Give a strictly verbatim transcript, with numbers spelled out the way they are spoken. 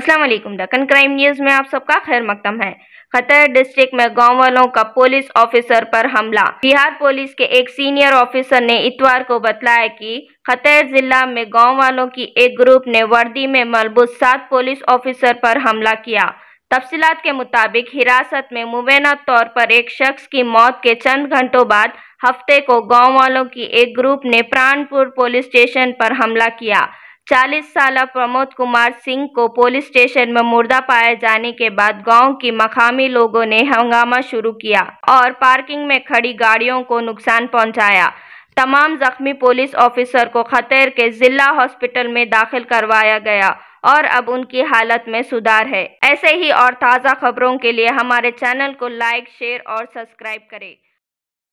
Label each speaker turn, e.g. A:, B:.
A: अस्सलाम वालेकुम। Deccan crime news में आप सबका खैर मकदम है। खतर डिस्ट्रिक्ट में गांव वालों का पुलिस ऑफिसर पर हमला। बिहार पुलिस के एक सीनियर ऑफिसर ने इतवार को बताया कि खतर जिला में गांव वालों की एक ग्रुप ने वर्दी में मलबूस सात पुलिस ऑफिसर पर हमला किया। तफसीलात के मुताबिक हिरासत में मुबैना तौर पर एक शख्स की मौत के चंद घंटों बाद हफ्ते को गांव वालों की एक ग्रुप ने प्राणपुर पुलिस स्टेशन पर हमला किया। चालीस साल प्रमोद कुमार सिंह को पुलिस स्टेशन में मुर्दा पाए जाने के बाद गांव की मकामी लोगों ने हंगामा शुरू किया और पार्किंग में खड़ी गाड़ियों को नुकसान पहुंचाया। तमाम जख्मी पुलिस ऑफिसर को खतर के जिला हॉस्पिटल में दाखिल करवाया गया और अब उनकी हालत में सुधार है। ऐसे ही और ताज़ा खबरों के लिए हमारे चैनल को लाइक, शेयर और सब्सक्राइब करें।